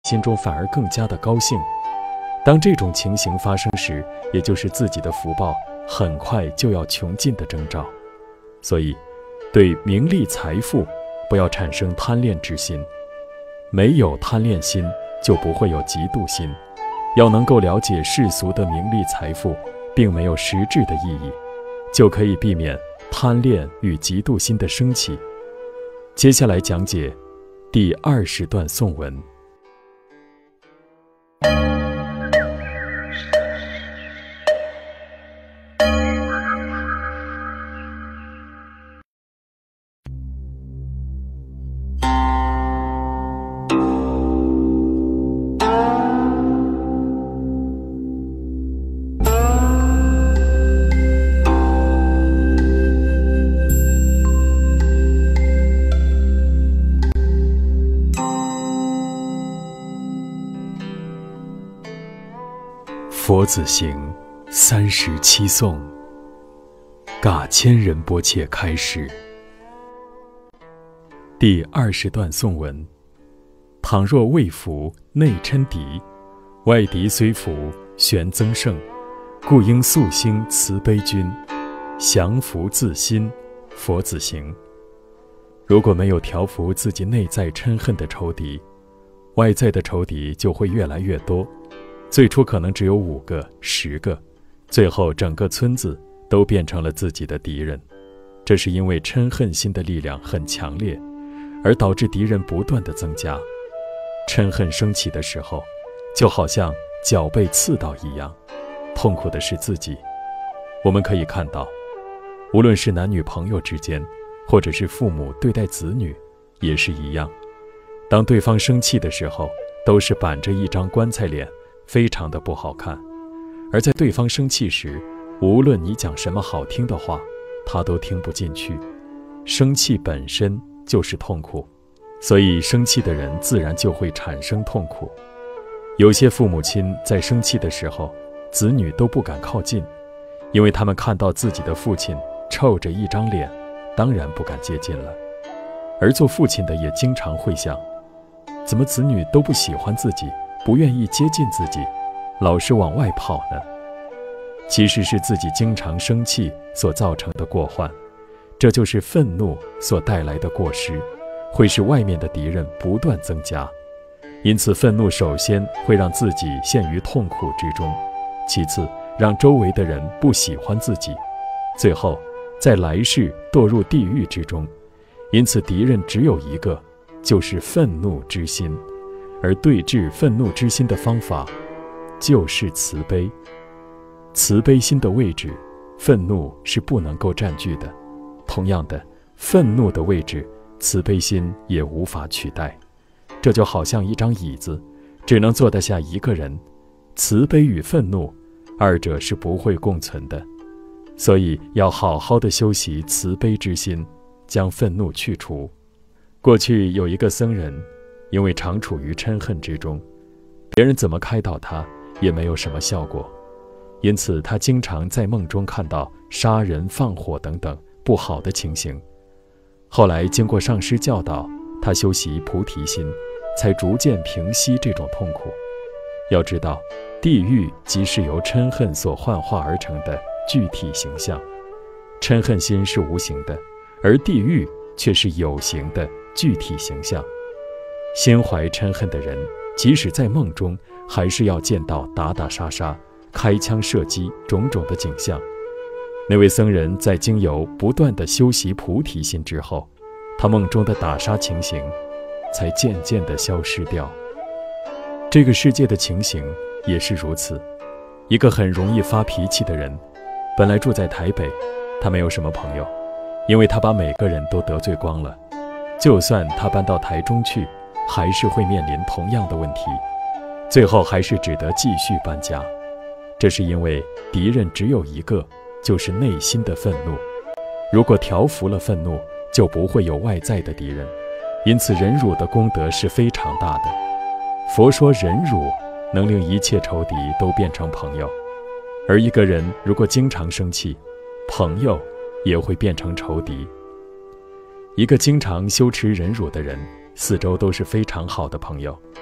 心中反而更加的高兴。当这种情形发生时，也就是自己的福报很快就要穷尽的征兆。所以，对名利财富不要产生贪恋之心，没有贪恋心，就不会有嫉妒心。要能够了解世俗的名利财富并没有实质的意义，就可以避免贪恋与嫉妒心的升起。接下来讲解第20段颂文。佛子行37颂，噶千人波切开始。第20段颂文：倘若未服内嗔敌，外敌虽服旋增盛，故应速兴慈悲君，降伏自心，佛子行。如果没有调伏自己内在嗔恨的仇敌，外在的仇敌就会越来越多。最初可能只有5个、10个，最后整个村子都变成了自己的敌人。这是因为嗔恨心的力量很强烈，而导致敌人不断的增加。嗔恨升起的时候，就好像脚被刺到一样，痛苦的是自己。我们可以看到，无论是男女朋友之间，或者是父母对待子女，也是一样。当对方生气的时候，都是板着一张棺材脸，非常的不好看。而在对方生气时，无论你讲什么好听的话，他都听不进去。生气本身就是痛苦，所以生气的人自然就会产生痛苦。有些父母亲在生气的时候，子女都不敢靠近，因为他们看到自己的父亲臭着一张脸，当然不敢接近了。而做父亲的也经常会想，怎么子女都不喜欢自己，不愿意接近自己，老是往外跑呢？其实是自己经常生气所造成的过患，这就是愤怒所带来的过失，会使外面的敌人不断增加。因此愤怒首先会让自己陷于痛苦之中，其次让周围的人不喜欢自己，最后在来世堕入地狱之中。因此敌人只有一个，就是愤怒之心。而对治愤怒之心的方法就是慈悲。慈悲心的位置，愤怒是不能够占据的。同样的，愤怒的位置，慈悲心也无法取代。这就好像一张椅子，只能坐得下一个人。慈悲与愤怒，二者是不会共存的。所以要好好的修习慈悲之心，将愤怒去除。过去有一个僧人，因为常处于嗔恨之中，别人怎么开导他也没有什么效果，因此他经常在梦中看到杀人放火等等不好的情形。后来经过上师教导，他修习菩提心，才逐渐平息这种痛苦。要知道，地狱即是由嗔恨所幻化而成的具体形象，嗔恨心是无形的，而地狱却是有形的具体形象。心怀嗔恨的人，即使在梦中，还是要见到打打杀杀、开枪射击种种的景象。那位僧人在经由不断的修习菩提心之后，他梦中的打杀情形才渐渐地消失掉。这个世界的情形也是如此。一个很容易发脾气的人，本来住在台北，他没有什么朋友，因为他把每个人都得罪光了。就算他搬到台中去，还是会面临同样的问题，最后还是只得继续搬家。这是因为敌人只有一个，就是内心的愤怒。如果调服了愤怒，就不会有外在的敌人。因此忍辱的功德是非常大的。佛说忍辱能令一切仇敌都变成朋友，而一个人如果经常生气，朋友也会变成仇敌。一个经常修持忍辱的人，四周都是非常好的朋友。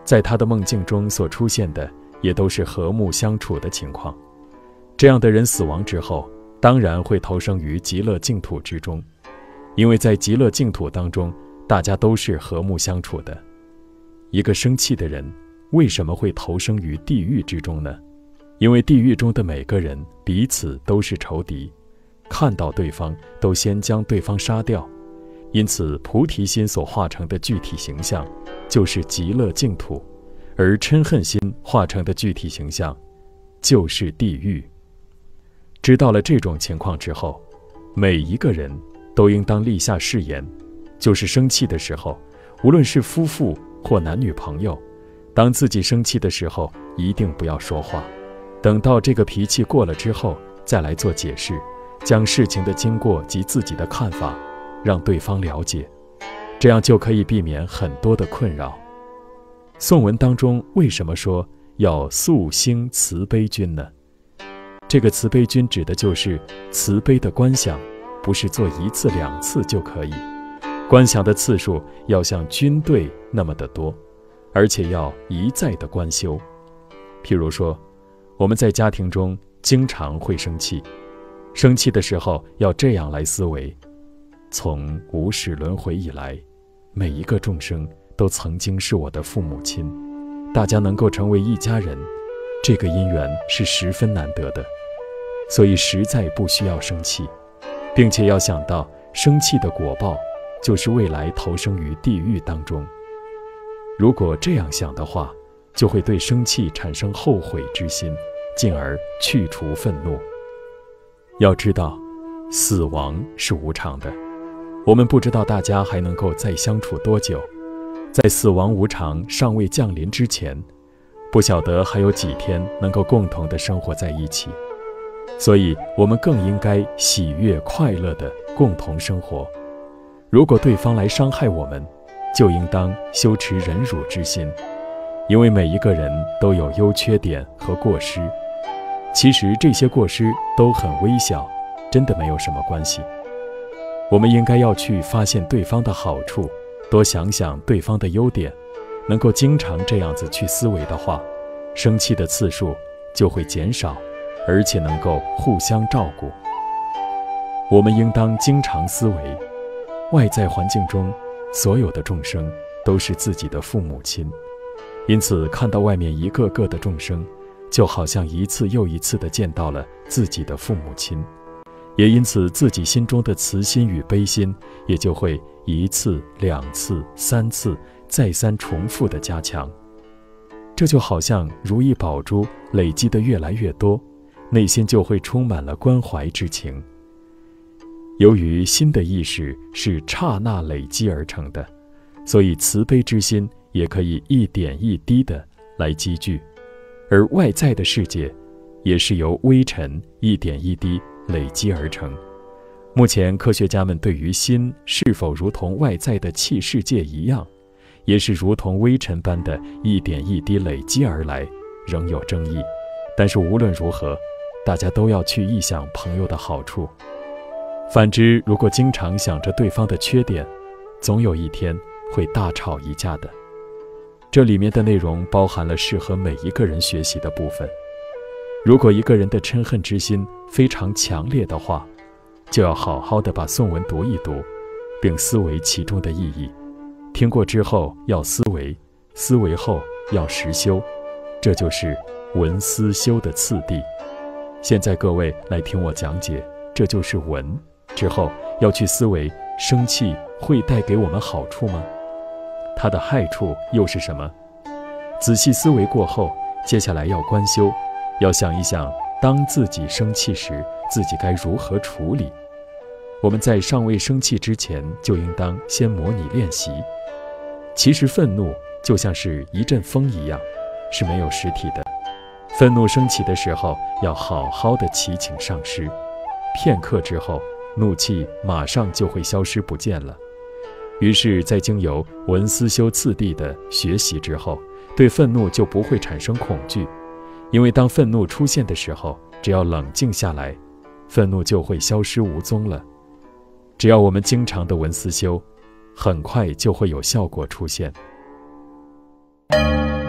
在他的梦境中所出现的也都是和睦相处的情况。这样的人死亡之后，当然会投生于极乐净土之中，因为在极乐净土当中，大家都是和睦相处的。一个生气的人为什么会投生于地狱之中呢？因为地狱中的每个人彼此都是仇敌，看到对方都先将对方杀掉，因此菩提心所化成的具体形象就是极乐净土，而嗔恨心化成的具体形象就是地狱。知道了这种情况之后，每一个人都应当立下誓言，就是生气的时候，无论是夫妇或男女朋友，当自己生气的时候，一定不要说话，等到这个脾气过了之后，再来做解释，将事情的经过及自己的看法让对方了解，这样就可以避免很多的困扰。颂文当中为什么说要肃兴慈悲君呢？这个慈悲君指的就是慈悲的观想，不是做1次2次就可以，观想的次数要像军队那么的多，而且要一再的观修。譬如说，我们在家庭中经常会生气，生气的时候要这样来思维：从无始轮回以来，每一个众生都曾经是我的父母亲，大家能够成为一家人，这个因缘是十分难得的，所以实在不需要生气，并且要想到生气的果报就是未来投生于地狱当中。如果这样想的话，就会对生气产生后悔之心，进而去除愤怒。要知道，死亡是无常的，我们不知道大家还能够再相处多久，在死亡无常尚未降临之前，不晓得还有几天能够共同的生活在一起，所以我们更应该喜悦快乐的共同生活。如果对方来伤害我们，就应当修持忍辱之心，因为每一个人都有优缺点和过失，其实这些过失都很微小，真的没有什么关系。我们应该要去发现对方的好处，多想想对方的优点，能够经常这样子去思维的话，生气的次数就会减少，而且能够互相照顾。我们应当经常思维，外在环境中所有的众生都是自己的父母亲，因此看到外面一个个的众生，就好像一次又一次地见到了自己的父母亲，也因此自己心中的慈心与悲心也就会1次、2次、3次再三重复地加强。这就好像如意宝珠累积得越来越多，内心就会充满了关怀之情。由于心的意识是刹那累积而成的，所以慈悲之心也可以一点一滴地来积聚，而外在的世界也是由微尘一点一滴累积而成。目前科学家们对于心是否如同外在的气世界一样，也是如同微尘般的一点一滴累积而来，仍有争议。但是无论如何，大家都要去臆想朋友的好处。反之，如果经常想着对方的缺点，总有一天会大吵一架的。这里面的内容包含了适合每一个人学习的部分。如果一个人的嗔恨之心非常强烈的话，就要好好的把颂文读一读，并思维其中的意义。听过之后要思维，思维后要实修，这就是闻思修的次第。现在各位来听我讲解，这就是闻，之后要去思维，生气会带给我们好处吗？它的害处又是什么？仔细思维过后，接下来要观修，要想一想，当自己生气时，自己该如何处理。我们在尚未生气之前，就应当先模拟练习。其实愤怒就像是一阵风一样，是没有实体的。愤怒升起的时候，要好好的祈请上师，片刻之后，怒气马上就会消失不见了。于是在经由闻思修次第的学习之后，对愤怒就不会产生恐惧，因为当愤怒出现的时候，只要冷静下来，愤怒就会消失无踪了。只要我们经常的闻思修，很快就会有效果出现。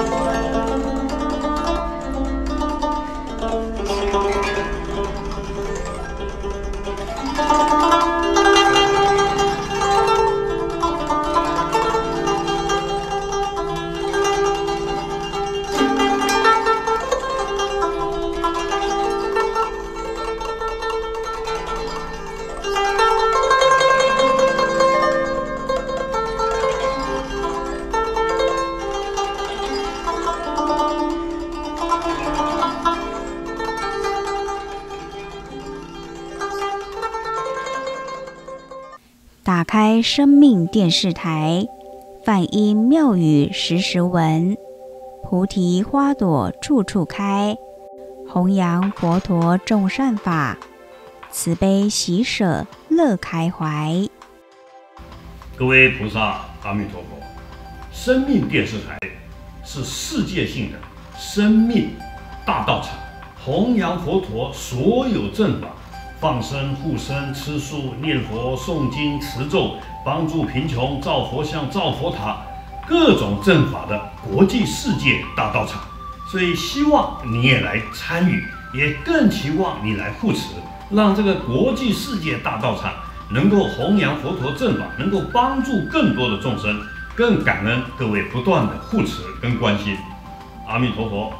打开生命电视台，梵音妙语时时闻，菩提花朵处处开，弘扬佛陀众善法，慈悲喜舍乐开怀。 各位菩萨，阿弥陀佛！生命电视台是世界性的生命大道场，弘扬佛陀所有正法。放生、护生、吃素、念佛、诵经、持咒，帮助贫穷、造佛像、造佛塔，各种正法的国际世界大道场。所以希望你也来参与，也更期望你来护持，让这个国际世界大道场能够弘扬佛陀正法，能够帮助更多的众生。更感恩各位不断的护持跟关心。阿弥陀佛。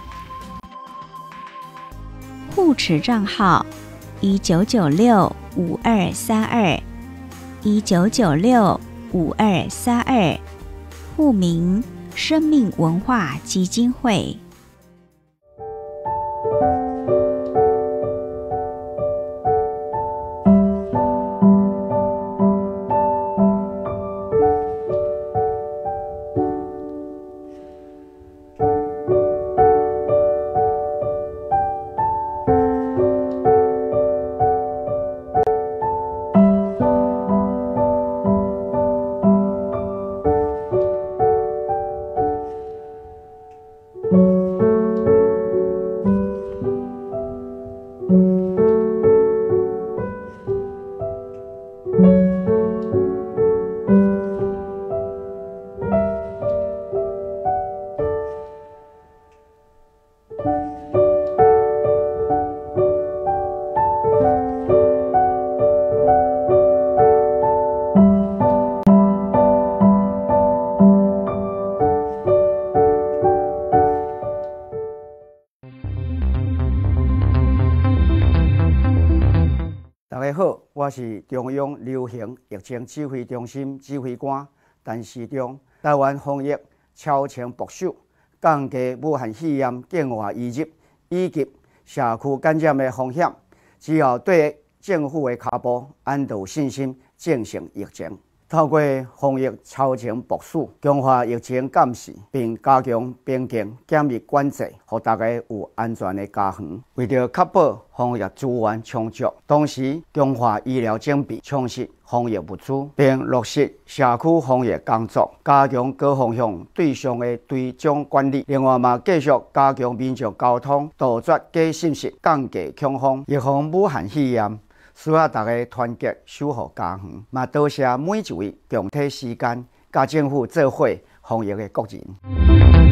护持账号1996-5232，1996-5232，户名生命文化基金会。 大家好，我是中央流行疫情指挥中心指挥官陈时中。台湾防疫超前部署，降低武汉肺炎境外移入以及社区感染的风险，只要对政府的脚步安度信心，战胜疫情。透过防疫超前部署，强化疫情监视，并加强边境检疫管制，让大家有安全的家园。为了确保防疫资源充足，同时强化医疗整备，充实防疫物资，并落实社区防疫工作，加强各方向对象的追踪管理。另外，嘛继续加强民众沟通，杜绝假信息，降低恐慌，预防武汉肺炎。需要大家团结守护家园，嘛多谢每一位共体时间，甲政府做伙防疫的国人。